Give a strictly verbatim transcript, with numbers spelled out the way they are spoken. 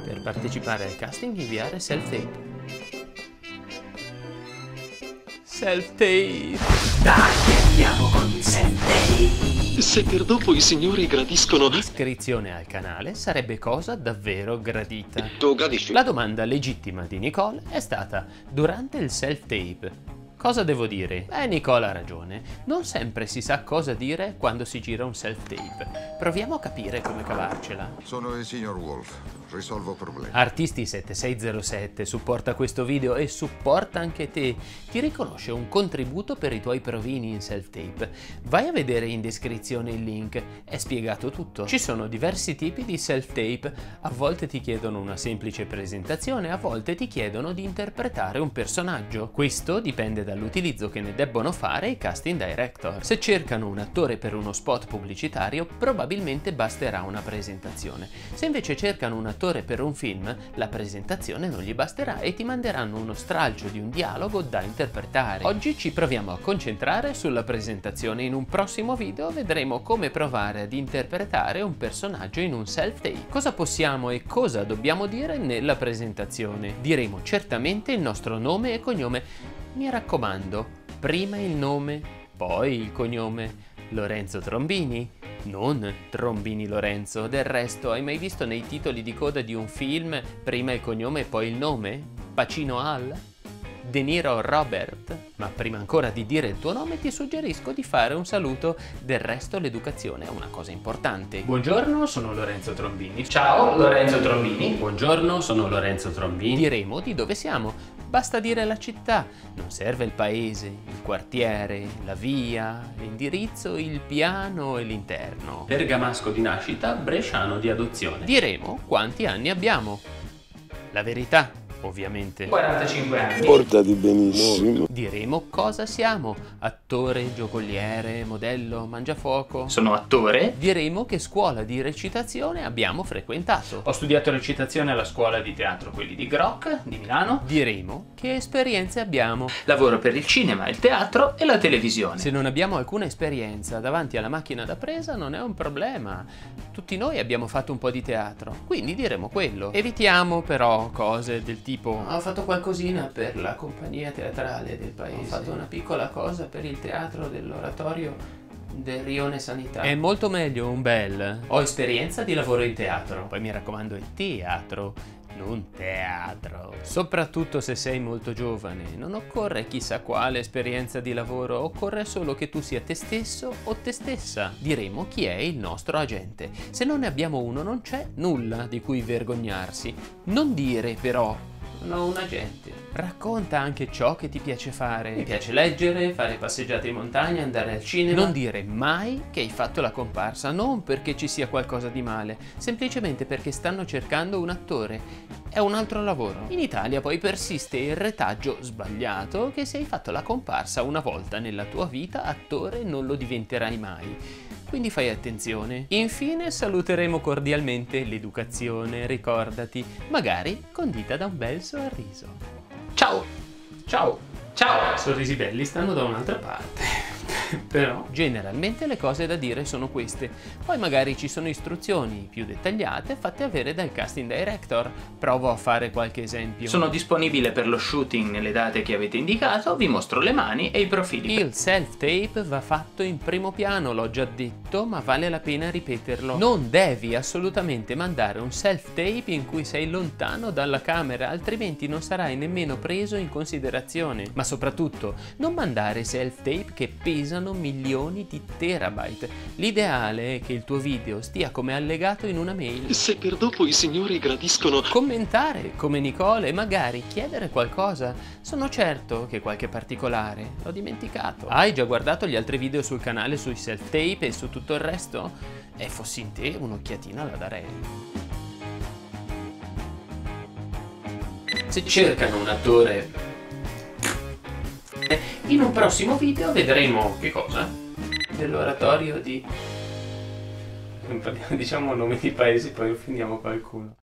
Per partecipare al casting inviare self-tape. Self-tape. Dai, andiamo con il self-tape. Se per dopo i signori gradiscono... L'iscrizione al canale sarebbe cosa davvero gradita. Tu gradisci? La domanda legittima di Nicole è stata: durante il self-tape cosa devo dire? Beh, Nicole ha ragione. Non sempre si sa cosa dire quando si gira un self-tape. Proviamo a capire come cavarcela. Sono il signor Wolf, risolvo problemi. Artisti settantasei zero sette supporta questo video e supporta anche te. Ti riconosce un contributo per i tuoi provini in self-tape. Vai a vedere in descrizione il link, è spiegato tutto. Ci sono diversi tipi di self-tape. A volte ti chiedono una semplice presentazione, a volte ti chiedono di interpretare un personaggio. Questo dipende dall'utilizzo che ne debbono fare i casting director. Se cercano un attore per uno spot pubblicitario, probabilmente basterà una presentazione. Se invece cercano un attore per un film, la presentazione non gli basterà e ti manderanno uno stralcio di un dialogo da interpretare. Oggi ci proviamo a concentrare sulla presentazione. In un prossimo video vedremo come provare ad interpretare un personaggio in un self-tape. Cosa possiamo e cosa dobbiamo dire nella presentazione? Diremo certamente il nostro nome e cognome. Mi raccomando, prima il nome, poi il cognome. Lorenzo Trombini? Non Trombini Lorenzo. Del resto, hai mai visto nei titoli di coda di un film prima il cognome e poi il nome? Pacino Al? De Niro Robert? Ma prima ancora di dire il tuo nome ti suggerisco di fare un saluto. Del resto l'educazione è una cosa importante. Buongiorno, sono Lorenzo Trombini. Ciao, Lorenzo Trombini. Buongiorno, sono Lorenzo Trombini. Diremo di dove siamo. Basta dire la città, non serve il paese, il quartiere, la via, l'indirizzo, il piano e l'interno. Bergamasco di nascita, bresciano di adozione. Diremo quanti anni abbiamo. La verità, ovviamente. quarantacinque anni. Portati benissimo. Diremo cosa siamo: attore, giocoliere, modello, mangiafuoco. Sono attore. Diremo che scuola di recitazione abbiamo frequentato. Ho studiato recitazione alla scuola di teatro, quelli di Groc, di Milano. Diremo che esperienze abbiamo. Lavoro per il cinema, il teatro e la televisione. Se non abbiamo alcuna esperienza davanti alla macchina da presa non è un problema. Tutti noi abbiamo fatto un po' di teatro, quindi diremo quello. Evitiamo però cose del tipo: ho fatto qualcosina per la compagnia teatrale del paese, ho fatto una piccola cosa per il teatro dell'oratorio del Rione Sanità. È molto meglio un bel: ho esperienza di lavoro in teatro. Poi mi raccomando, è teatro, non teatro. Soprattutto se sei molto giovane, non occorre chissà quale esperienza di lavoro, occorre solo che tu sia te stesso o te stessa. Diremo chi è il nostro agente. Se non ne abbiamo uno non c'è nulla di cui vergognarsi. Non dire però: non ho un agente. Racconta anche ciò che ti piace fare. Mi piace leggere, fare passeggiate in montagna, andare al cinema. Non dire mai che hai fatto la comparsa, non perché ci sia qualcosa di male, semplicemente perché stanno cercando un attore. È un altro lavoro. In Italia poi persiste il retaggio sbagliato che se hai fatto la comparsa una volta nella tua vita, attore non lo diventerai mai. Quindi fai attenzione. Infine saluteremo cordialmente l'educazione, ricordati, magari condita da un bel sorriso. Ciao. Ciao. Ciao. Sorrisi belli stanno da un'altra parte. Però generalmente le cose da dire sono queste. Poi magari ci sono istruzioni più dettagliate fatte avere dal casting director. Provo a fare qualche esempio. Sono disponibile per lo shooting nelle date che avete indicato, vi mostro le mani e i profili. Il self-tape va fatto in primo piano, l'ho già detto, ma vale la pena ripeterlo. Non devi assolutamente mandare un self-tape in cui sei lontano dalla camera, altrimenti non sarai nemmeno preso in considerazione. Ma soprattutto, non mandare self-tape che pesano milioni di terabyte. L'ideale è che il tuo video stia come allegato in una mail. Se per dopo i signori gradiscono... Commentare come Nicole e magari chiedere qualcosa. Sono certo che qualche particolare l'ho dimenticato. Hai già guardato gli altri video sul canale sui self-tape e su tutto il resto? E fossi in te un'occhiatina la darei. Se cercano un attore, in un prossimo video vedremo che cosa? Dell'oratorio di... diciamo nomi di paesi, poi offendiamo qualcuno.